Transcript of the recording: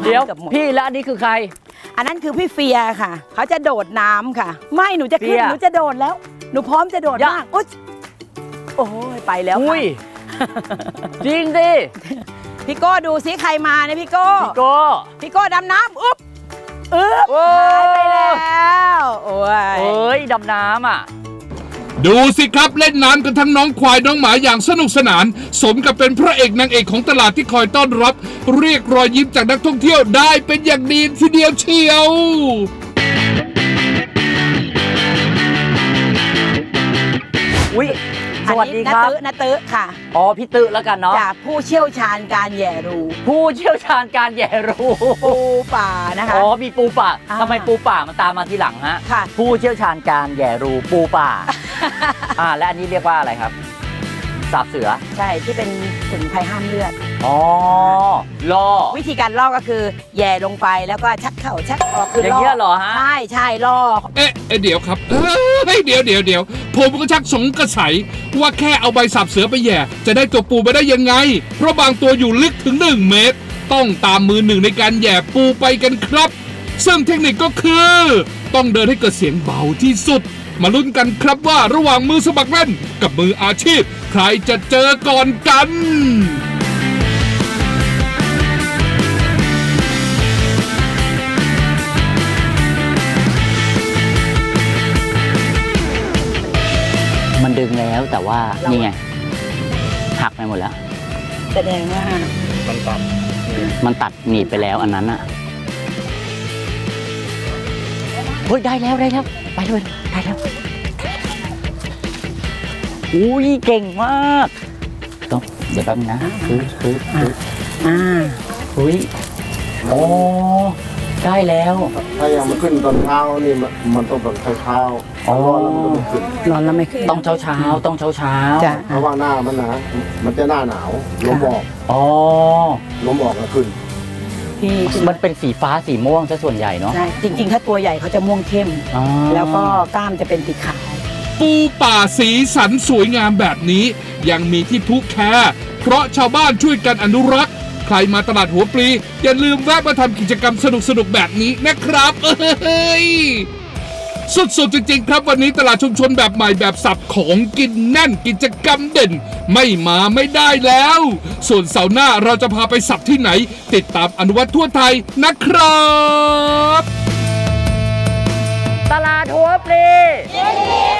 เดี๋ยวพี่แล้วอันนี้คือใครอันนั้นคือพี่เฟียค่ะเขาจะโดดน้ำค่ะไม่หนูจะขึ้นหนูจะโดดแล้วหนูพร้อมจะโดดมากโอ้ยไปแล้วค่ะจริงดิพี่โก้ดูสิใครมาเนี่ยพี่โก้ดำน้ำหายไปแล้วโอ้ยดำน้ำอ่ะดูสิครับเล่นน้ำกันทั้งน้องควายน้องหมาอย่างสนุกสนานสมกับเป็นพระเอกนางเอกของตลาดที่คอยต้อนรับเรียกรอยยิ้มจากนักท่องเที่ยวได้เป็นอย่างดีทีเดียวเชียวสวัสดีครับนาตื้อค่ะอ๋อพี่ตื้อแล้วกันเนาะจากผู้เชี่ยวชาญการแย่รูผู้เชี่ยวชาญการแย่รูปูป่านะคะอ๋อมีปูป่าทำไมปูป่ามันตามมาทีหลังฮะค่ะผู้เชี่ยวชาญการแย่รูปูป่าและอันนี้เรียกว่าอะไรครับสาบเสือใช่ที่เป็นสมุนไพรห้ามเลือดอ๋อล่อวิธีการล่อก็คือแย่ลงไปแล้วก็ชักเข่าชักออกคืออย่างเงี้ยเหรอฮะใช่ล่อเดี๋ยวครับเดี๋ยวผมก็ชักสงสัยว่าแค่เอาใบสาบเสือไปแย่จะได้ตัวปูไปได้ยังไงเพราะบางตัวอยู่ลึกถึง1 เมตรต้องตามมือหนึ่งในการแย่ปูไปกันครับซึ่งเทคนิคก็คือต้องเดินให้เกิดเสียงเบาที่สุดมาลุ้นกันครับว่าระหว่างมือสมัครเล่นกับมืออาชีพใครจะเจอก่อนกันมันดึงแล้วแต่ว่านี่ไงหักไปหมดแล้วแสดงว่ามันตัดหนีบไปแล้วอันนั้นอ่ะเฮ้ยได้แล้วไปเลยได้แล้วอุ้ยเก่งมากต้องเดี๋ยวแป๊บนึงนะอุ้ยโอ้ได้แล้วถ้ายังไม่ขึ้นตอนเช้านี่มันต้องแบบเช้าร้อนแล้วไม่ขึ้นต้องเช้าเพราะว่าหน้ามันนะมันจะหน้าหนาวลมออกลมออกแล้วขึ้นมันเป็นสีฟ้าสีม่วงซะส่วนใหญ่เนาะใช่จริงๆถ้าตัวใหญ่เขาจะม่วงเข้มแล้วก็กล้ามจะเป็นสีขาวปูป่าสีสันสวยงามแบบนี้ยังมีที่ภูแคเพราะชาวบ้านช่วยกันอนุรักษ์ใครมาตลาดหัวปลีอย่าลืมแวะมาทำกิจกรรมสนุกแบบนี้นะครับสุดๆจริงๆครับวันนี้ตลาดชุมชนแบบใหม่แบบสับของกินแน่นกิจกรรมเด่นไม่มาไม่ได้แล้วส่วนเสาร์หน้าเราจะพาไปสับที่ไหนติดตามอนุวัฒน์ทั่วไทยนะครับตลาดหัวปลี